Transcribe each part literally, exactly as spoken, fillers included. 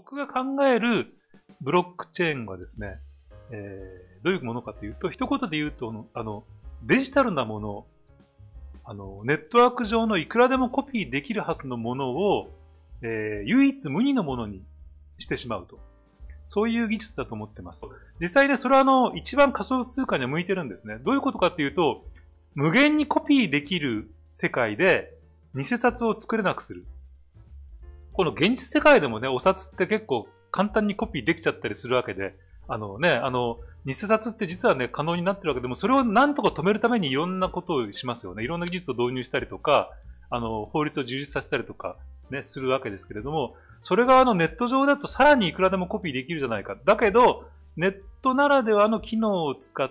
僕が考えるブロックチェーンがですね、えー、どういうものかというと、一言で言うと、あの、デジタルなもの、あの、ネットワーク上のいくらでもコピーできるはずのものを、えー、唯一無二のものにしてしまうと。そういう技術だと思ってます。実際ね、それはあの、一番仮想通貨には向いてるんですね。どういうことかっていうと、無限にコピーできる世界で、偽札を作れなくする。この現実世界でもね、お札って結構簡単にコピーできちゃったりするわけで、あのね、あの、偽札って実はね、可能になってるわけでも、それをなんとか止めるためにいろんなことをしますよね。いろんな技術を導入したりとか、あの、法律を充実させたりとか、ね、するわけですけれども、それがあのネット上だとさらにいくらでもコピーできるじゃないか。だけど、ネットならではの機能を使って、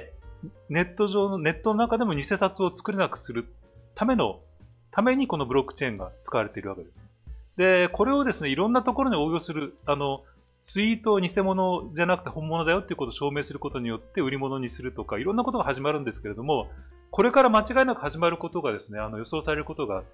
ネット上の、ネットの中でも偽札を作れなくするための、ためにこのブロックチェーンが使われているわけです。で、これをですね、いろんなところに応用する、あの、ツイートを偽物じゃなくて本物だよっていうことを証明することによって売り物にするとか、いろんなことが始まるんですけれども、これから間違いなく始まることがですね、あの予想されることがあって、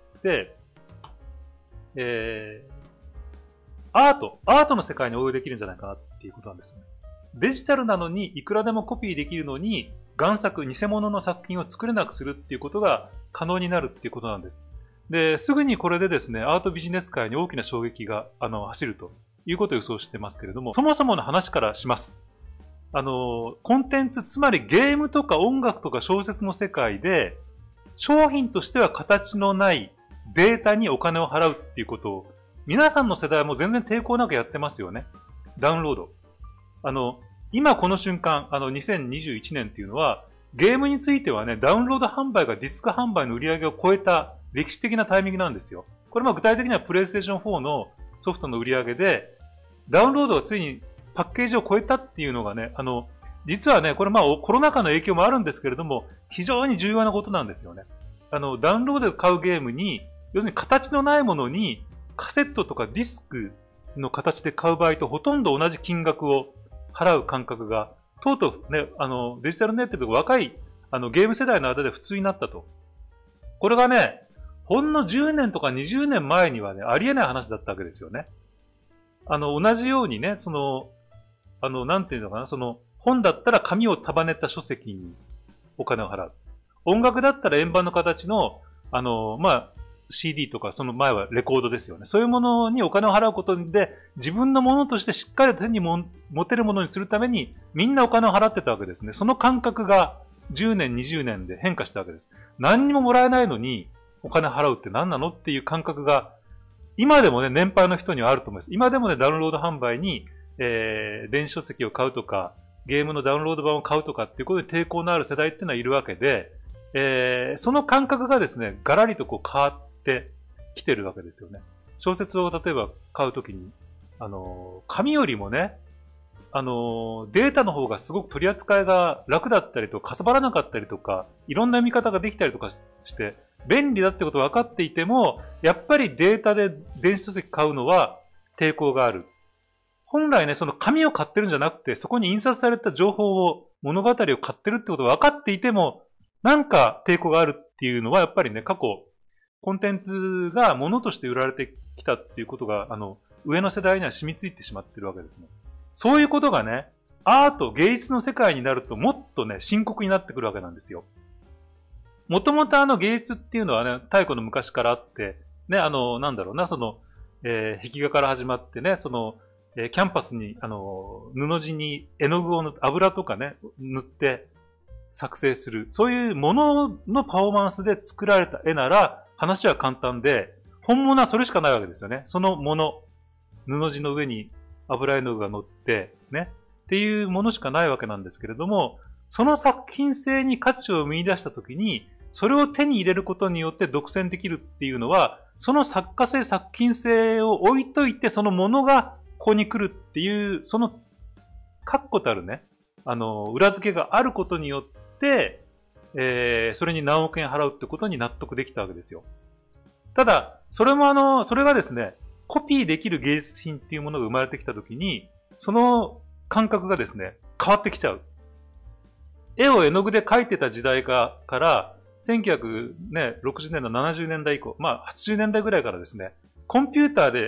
えー、アート、アートの世界に応用できるんじゃないかなっていうことなんですよね。デジタルなのにいくらでもコピーできるのに、贋作、偽物の作品を作れなくするっていうことが可能になるっていうことなんです。で、すぐにこれでですね、アートビジネス界に大きな衝撃が、あの、走るということを予想してますけれども、そもそもの話からします。あの、コンテンツ、つまりゲームとか音楽とか小説の世界で、商品としては形のないデータにお金を払うっていうことを、皆さんの世代も全然抵抗なくやってますよね。ダウンロード。あの、今この瞬間、あの、にせんにじゅういちねんっていうのは、ゲームについてはね、ダウンロード販売がディスク販売の売り上げを超えた歴史的なタイミングなんですよ。これも具体的にはプレイステーションフォーのソフトの売り上げで、ダウンロードがついにパッケージを超えたっていうのがね、あの、実はね、これまあコロナ禍の影響もあるんですけれども、非常に重要なことなんですよね。あの、ダウンロードで買うゲームに、要するに形のないものに、カセットとかディスクの形で買う場合とほとんど同じ金額を払う感覚が、とうとうね、あの、デジタルネイティブが若い、あの、ゲーム世代の間で普通になったと。これがね、ほんのじゅうねんとかにじゅうねんまえにはね、ありえない話だったわけですよね。あの、同じようにね、その、あの、なんていうのかな、その、本だったら紙を束ねた書籍にお金を払う。音楽だったら円盤の形の、あの、まあ、シーディー とか、その前はレコードですよね。そういうものにお金を払うことで、自分のものとしてしっかり手にも持てるものにするために、みんなお金を払ってたわけですね。その感覚がじゅうねん、にじゅうねんで変化したわけです。何にももらえないのにお金払うって何なのっていう感覚が、今でもね、年配の人にはあると思います。今でもね、ダウンロード販売に、えー、電子書籍を買うとか、ゲームのダウンロード版を買うとかっていうことに抵抗のある世代っていうのはいるわけで、えー、その感覚がですね、ガラリとこう変わってきてるわけですよね。小説を例えば買うときに、あの、紙よりもね、あの、データの方がすごく取り扱いが楽だったりとか、かさばらなかったりとか、いろんな読み方ができたりとかして、便利だってこと分かっていても、やっぱりデータで電子書籍買うのは抵抗がある。本来ね、その紙を買ってるんじゃなくて、そこに印刷された情報を、物語を買ってるってことが分かっていても、なんか抵抗があるっていうのは、やっぱりね、過去、コンテンツが物として売られてきたっていうことが、あの、上の世代には染みついてしまってるわけですね。そういうことがね、アート、芸術の世界になるともっとね、深刻になってくるわけなんですよ。もともとあの芸術っていうのはね、太古の昔からあって、ね、あの、なんだろうな、その、えー、壁画から始まってね、その、えー、キャンパスに、あの、布地に絵の具を塗って、油とかね、塗って作成する。そういうもののパフォーマンスで作られた絵なら、話は簡単で、本物はそれしかないわけですよね。そのもの、布地の上に油絵の具が乗って、ね、っていうものしかないわけなんですけれども、その作品性に価値を見出したときに、それを手に入れることによって独占できるっていうのは、その作家性、作品性を置いといて、そのものがここに来るっていう、その確固たるね、あの、裏付けがあることによって、えー、それに何億円払うってことに納得できたわけですよ。ただ、それもあの、それがですね、コピーできる芸術品っていうものが生まれてきたときに、その感覚がですね、変わってきちゃう。絵を絵の具で描いてた時代がから、せんきゅうひゃくろくじゅうねんだい、ななじゅうねんだい以降、まあはちじゅうねんだいぐらいからですね、コンピューターで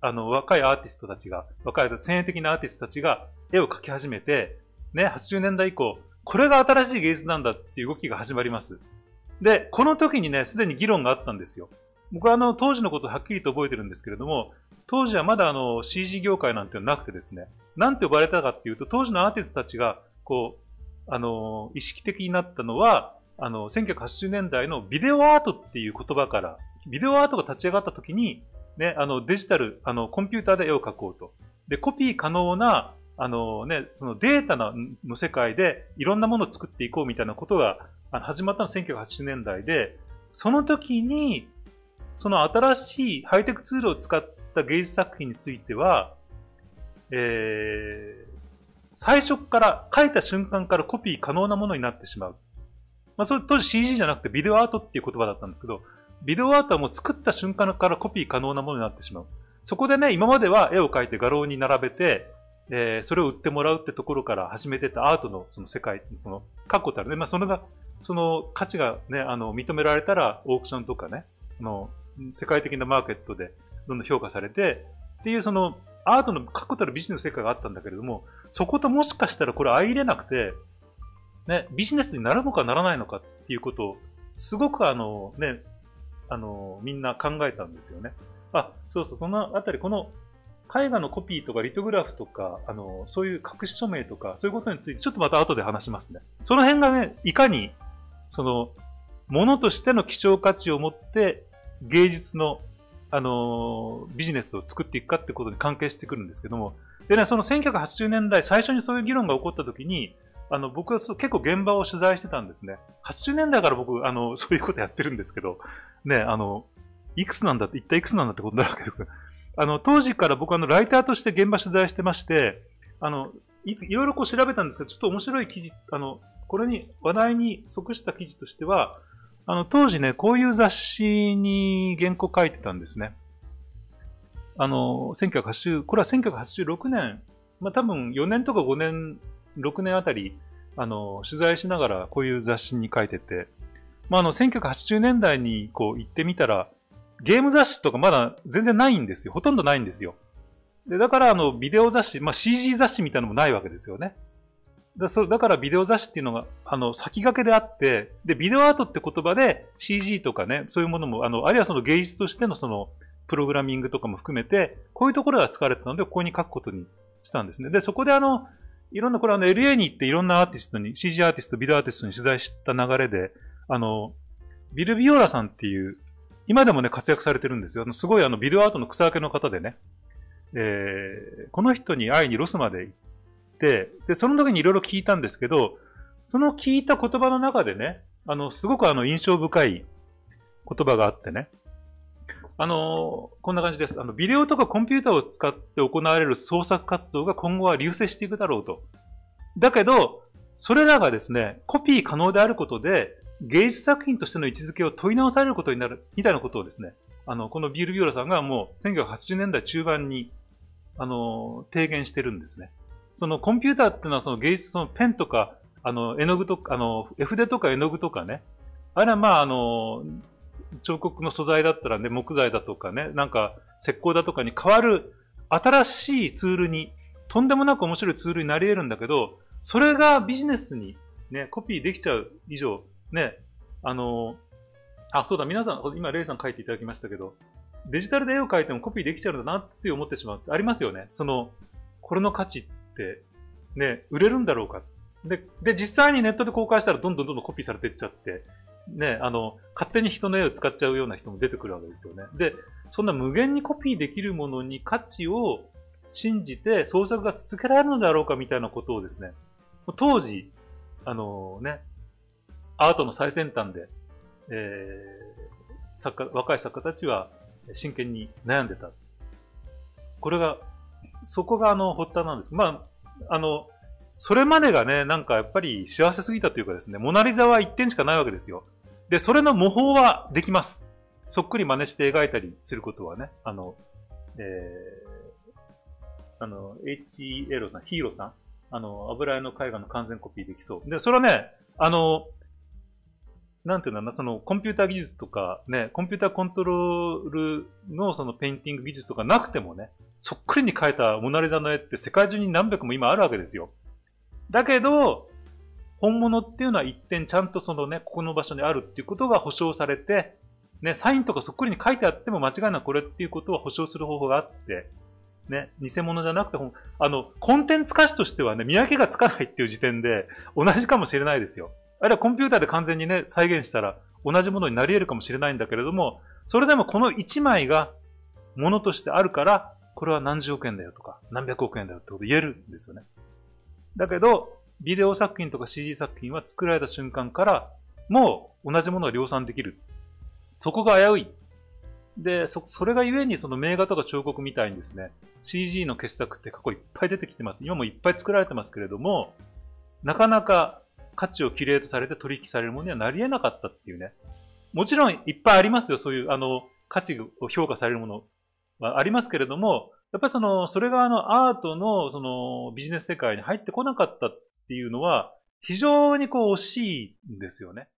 あの、若いアーティストたちが、若い先鋭的なアーティストたちが絵を描き始めて、ね、はちじゅうねんだい以降、これが新しい芸術なんだっていう動きが始まります。で、この時にね、すでに議論があったんですよ。僕はあの、当時のことをはっきりと覚えてるんですけれども、当時はまだあの、シージー 業界なんてなくてですね、なんて呼ばれたかっていうと、当時のアーティストたちが、こう、あの、意識的になったのは、あの、せんきゅうひゃくはちじゅうねんだいのビデオアートっていう言葉から、ビデオアートが立ち上がった時に、ね、あの、デジタル、あの、コンピューターで絵を描こうと。で、コピー可能な、あのね、そのデータの世界でいろんなものを作っていこうみたいなことが始まったのはせんきゅうひゃくはちじゅうねんだいで、その時に、その新しいハイテクツールを使った芸術作品については、えー、最初から描いた瞬間からコピー可能なものになってしまう。まあ、それ当時 シージー じゃなくてビデオアートっていう言葉だったんですけど、ビデオアートはもう作った瞬間からコピー可能なものになってしまう。そこでね、今までは絵を描いて画廊に並べて、えー、それを売ってもらうってところから始めてたアートのその世界、その、確固たるね、まあ、それが、その価値がね、あの、認められたらオークションとかね、あの、世界的なマーケットでどんどん評価されて、っていうその、アートの確固たるビジネスの世界があったんだけれども、そこともしかしたらこれ相入れなくて、ね、ビジネスになるのかならないのかっていうことを、すごくあの、ね、あの、みんな考えたんですよね。あ、そうそう、そのあたり、この、絵画のコピーとかリトグラフとか、あの、そういう隠し署名とか、そういうことについてちょっとまた後で話しますね。その辺がね、いかに、その、ものとしての希少価値を持って、芸術の、あの、ビジネスを作っていくかってことに関係してくるんですけども、でね、そのせんきゅうひゃくはちじゅうねんだい、最初にそういう議論が起こった時に、あの、僕は結構現場を取材してたんですね。はちじゅうねんだいから僕、あの、そういうことやってるんですけど、ね、あの、いくつなんだって、一体いくつなんだってことになるわけですよ。あの、当時から僕はあの、ライターとして現場取材してまして、あの、いつ、いろいろこう調べたんですけど、ちょっと面白い記事、あの、これに、話題に即した記事としては、あの、当時ね、こういう雑誌に原稿書いてたんですね。あの、せんきゅうひゃくはちじゅう、これはせんきゅうひゃくはちじゅうろくねん、まあ、多分よねんとかごねん、ろくねんあたり、あの、取材しながらこういう雑誌に書いてて、まあ、あの、せんきゅうひゃくはちじゅうねんだいにこう行ってみたら、ゲーム雑誌とかまだ全然ないんですよ。ほとんどないんですよ。で、だからあの、ビデオ雑誌、まあ、シージー 雑誌みたいなのもないわけですよね。だ, そだからビデオ雑誌っていうのが、あの、先駆けであって、で、ビデオアートって言葉で シージー とかね、そういうものも、あの、あるいはその芸術としてのその、プログラミングとかも含めて、こういうところが使われてたので、ここに書くことにしたんですね。で、そこであの、いろんな、これあの エルエー に行っていろんなアーティストに、シージー アーティスト、ビデオアーティストに取材した流れで、あの、ビル・ビオラさんっていう、今でもね、活躍されてるんですよ。あのすごいあの、ビデオアートの草分けの方でね、えー、この人に会いにロスまで行って、で、その時にいろいろ聞いたんですけど、その聞いた言葉の中でね、あの、すごくあの、印象深い言葉があってね、あの、こんな感じです。あの、ビデオとかコンピューターを使って行われる創作活動が今後は流星していくだろうと。だけど、それらがですね、コピー可能であることで、芸術作品としての位置づけを問い直されることになる、みたいなことをですね、あの、このビール・ビオラさんがもうせんきゅうひゃくはちじゅうねんだい中盤に、あの、提言してるんですね。そのコンピューターっていうのはその芸術、そのペンとか、あの、絵の具とか、あの、絵筆とか絵の具とかね、あれはまあ、あの、彫刻の素材だったらね、木材だとかね、なんか石膏だとかに変わる新しいツールに、とんでもなく面白いツールになり得るんだけど、それがビジネスにね、コピーできちゃう以上、ね、あの、あ、そうだ、皆さん、今、レイさん書いていただきましたけど、デジタルで絵を描いてもコピーできちゃうんだなってつい思ってしまうってありますよね。その、これの価値って、ね、売れるんだろうか。で、で、実際にネットで公開したらどんどんどんどんコピーされていっちゃって、ね、あの、勝手に人の絵を使っちゃうような人も出てくるわけですよね。で、そんな無限にコピーできるものに価値を信じて創作が続けられるのだろうかみたいなことをですね、当時、あのね、アートの最先端で、えー、作家、若い作家たちは真剣に悩んでた。これが、そこがあの、発端なんです。まあ、あの、それまでがね、なんかやっぱり幸せすぎたというかですね、モナリザは一点しかないわけですよ。で、それの模倣はできます。そっくり真似して描いたりすることはね、あの、えー、あの、エイチエル さん、ヒーローさん、あの、油絵の絵画の完全コピーできそう。で、それはね、あの、 なんていうんだろうな、そのコンピューター技術とか、ね、コンピューターコントロールのそのペインティング技術とかなくてもね、そっくりに描いたモナリザの絵って世界中に何百も今あるわけですよ。だけど、本物っていうのは一点ちゃんとそのね、ここの場所にあるっていうことが保証されて、ね、サインとかそっくりに書いてあっても間違いなくこれっていうことは保証する方法があって、ね、偽物じゃなくて、あの、コンテンツ歌詞としてはね、見分けがつかないっていう時点で同じかもしれないですよ。あるいはコンピューターで完全にね、再現したら同じものになり得るかもしれないんだけれども、それでもこのいちまいがものとしてあるから、これは何十億円だよとか、何百億円だよってこと言えるんですよね。だけど、ビデオ作品とか シージー 作品は作られた瞬間から、もう同じものが量産できる。そこが危うい。で、そ、それがゆえにその名画とか彫刻みたいにですね、シージー の傑作って過去いっぱい出てきてます。今もいっぱい作られてますけれども、なかなか価値をキュレートされて取引されるものにはなり得なかったっていうね。もちろんいっぱいありますよ。そういう、あの、価値を評価されるものはありますけれども、やっぱりその、それがあの、アートのその、ビジネス世界に入ってこなかったっていうのは、非常にこう惜しいんですよね。